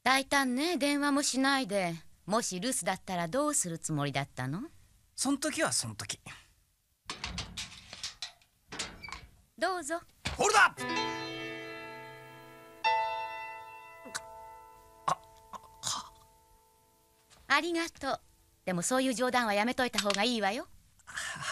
大胆ね、電話もしないで。もし留守だったらどうするつもりだったの？ そん時はそん時。 どうぞ。 ホールドアップ。 ありがとう。でもそういう冗談はやめといた方がいいわよ。